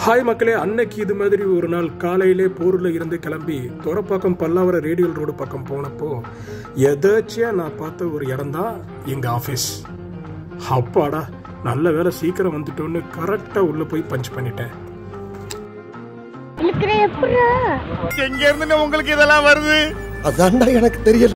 Hi மக்களே, அன்னைக்கு இது மாதிரி ஒரு நாள் காலையிலே போரில் இருந்து கிளம்பி துறப்பாக்கம் பல்லாவரம் ரேடியல் ரோடு பக்கம் போனப்போ எதாச்சியாக நான் பார்த்த ஒரு இடம் தான் எங்கள் ஆஃபீஸ். அப்பாடா, நல்ல வேலை சீக்கிரம் வந்துட்டோன்னு கரெக்டாக உள்ளே போய் பஞ்ச் பண்ணிட்டேன். எங்க இருந்து உங்களுக்கு இதெல்லாம் வருது? அதான்டா எனக்கு தெரியல.